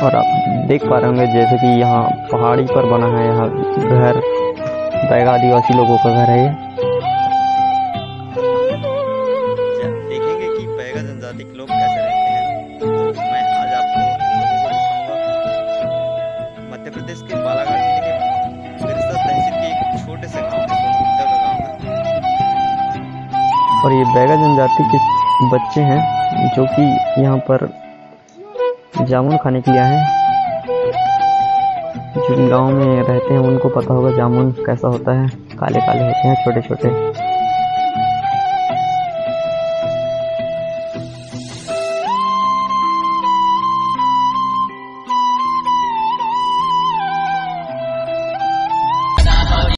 और आप देख पा रहे होंगे जैसे कि यहाँ पहाड़ी पर बना है यहाँ घर, बैगा आदिवासी लोगों का घर है ये। देखेंगे कि बैगा जनजाति के लोग कैसे रहते हैं। तो मैं आज आपको इन लोगों को दिखाऊंगा मध्य प्रदेश के बालाघाट जिले के सिरसा तहसील के एक छोटे से गांव में, सोनगुट्टा का गांव है। और ये बैगा जनजाति के बच्चे हैं जो कि यहाँ पर जामुन खाने के लिए आए हैं। जो गांव में रहते हैं उनको पता होगा जामुन कैसा होता है, काले काले होते हैं, छोटे छोटे।